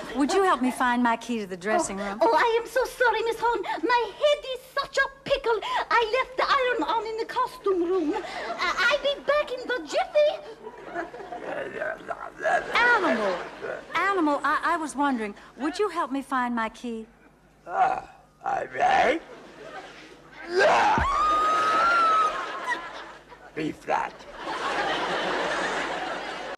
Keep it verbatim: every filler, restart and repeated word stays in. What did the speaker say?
Would you help me find my key to the dressing room? Oh, I am so sorry, Miss Horne. My head is such a pickle. I left the iron on in the costume room. Uh, I'll be back in the jiffy. Animal, Animal, I, I was wondering, would you help me find my key? Ah, all right. Yeah. B flat.